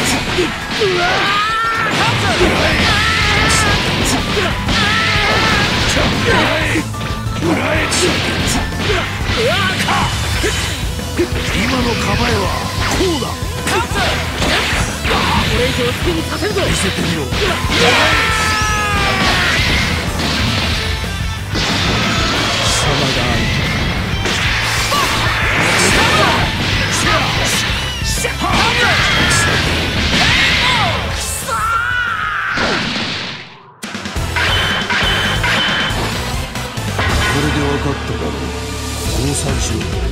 今の構えはこうだ。 これ以上好きにさせるぞ。 見せてみろ。これで分かっただろう。降参しろ。